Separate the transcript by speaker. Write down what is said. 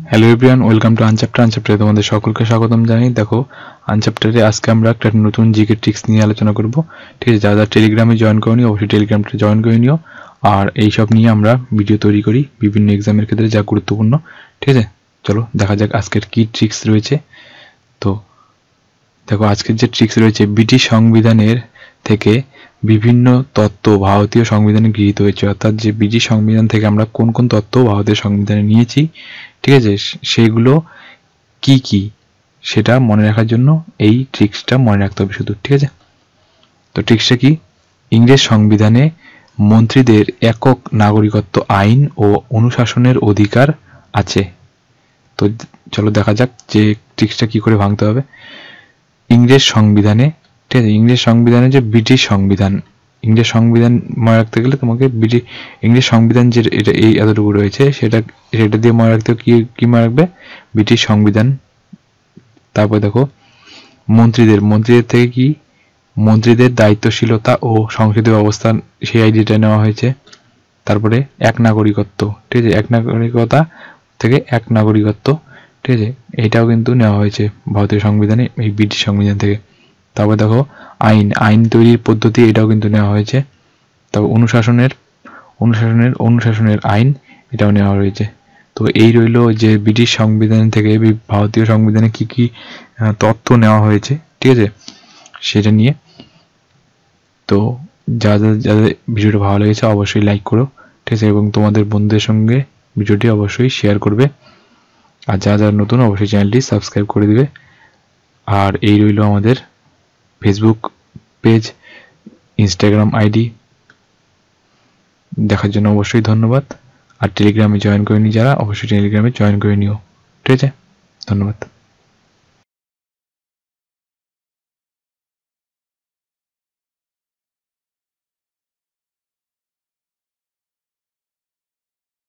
Speaker 1: Hello everyone, welcome to আনচ্যাপ্টারে তোমাদের সকলকে স্বাগতম জানাই। দেখো, আনচ্যাপ্টারে আজকে আমরা একটা নতুন জিকে ট্রিক্স নিয়ে আলোচনা করব। ঠিক আছে, যারা টেলিগ্রামে জয়েন করে নিও অবশ্যই টেলিগ্রামটা জয়েন করে নিও। আর এইসব নিয়ে আমরা ভিডিও তৈরি করি বিভিন্ন এক্সামের ক্ষেত্রে, যা গুরুত্বপূর্ণ। ঠিক আছে, চলো দেখা যাক আজকের কি ট্রিক্স রয়েছে। তো দেখো, আজকের যে ট্রিক্স রয়েছে, ব্রিটিশ সংবিধানের থেকে বিভিন্ন তত্ত্ব ভারতীয় সংবিধানে গৃহীত হয়েছে। অর্থাৎ যে ব্রিটিশ সংবিধান থেকে আমরা কোন কোন তত্ত্ব ভারতীয় সংবিধানে নিয়েছি, ঠিক আছে, সেগুলো কি কি সেটা মনে রাখার জন্য এই ট্রিক্সটা মনে রাখতে হবে শুধু। ঠিক আছে, তো ট্রিক্সটা কি? ইংরেজ সংবিধানে মন্ত্রীদের একক নাগরিকত্ব আইন ও অনুশাসনের অধিকার আছে। তো চলো দেখা যাক যে ট্রিক্সটা কি করে ভাঙতে হবে। ইংরেজ সংবিধানে, ঠিক আছে, ইংরেজ সংবিধানে যে ব্রিটিশ সংবিধান, ইংরেজ সংবিধান মনে রাখতে গেলে তোমাকে ইংরেজ সংবিধান যে এটা এই এতটুকু রয়েছে সেটা দিয়ে মনে রাখতে কি মনে রাখবে? ব্রিটিশ সংবিধান। তারপর দেখো, মন্ত্রীদের থেকে কি? মন্ত্রীদের দায়িত্বশীলতা ও সংসদীয় অবস্থান, সেই আইডিয়াটা নেওয়া হয়েছে। তারপরে এক নাগরিকত্ব, ঠিক আছে, এক নাগরিকতা থেকে এক নাগরিকত্ব, ঠিক আছে, এইটাও কিন্তু নেওয়া হয়েছে ভারতীয় সংবিধানে এই ব্রিটিশ সংবিধান থেকে। তারপর দেখো, আইন তৈরির পদ্ধতি, এটাও কিন্তু নেওয়া হয়েছে। তারপর অনুশাসনের আইন, এটাও নেওয়া হয়েছে। তো এই রইল যে ব্রিটিশ সংবিধান থেকে ভারতীয় সংবিধানে কি কি তথ্য নেওয়া হয়েছে, ঠিক আছে, সেটা নিয়ে। তো যাদের ভিডিওটা ভালো লেগেছে অবশ্যই লাইক করো, ঠিক আছে, এবং তোমাদের বন্ধুদের সঙ্গে ভিডিওটি অবশ্যই শেয়ার করবে। আর যারা নতুন অবশ্যই চ্যানেলটি সাবস্ক্রাইব করে দিবে। আর এই রইল আমাদের ফেসবুক পেজ, ইনস্টাগ্রাম আইডি। দেখার জন্য অবশ্যই ধন্যবাদ। আর টেলিগ্রামে জয়েন করে নি যারা, অবশ্যই টেলিগ্রামে জয়েন করে নিও। ঠিক আছে, ধন্যবাদ।